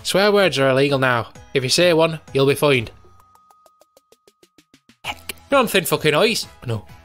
Swear words are illegal now. If you say one, you'll be fined. Heck, you're on thin fucking ice. No.